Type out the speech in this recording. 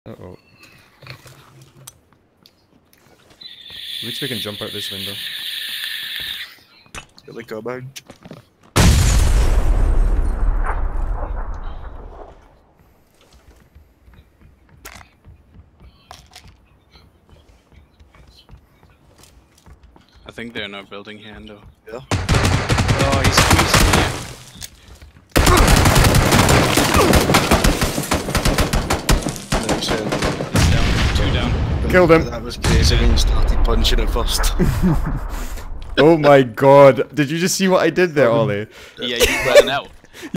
Uh-oh. At least we can jump out this window. Get the go bag. I think they're in our building here, though. Yeah. Oh, he's squeezing here. Never said. He's down. 2 down. Killed him. That was crazy when you started punching it first. Oh my god. Did you just see what I did there, Ollie? Yeah, you ran out.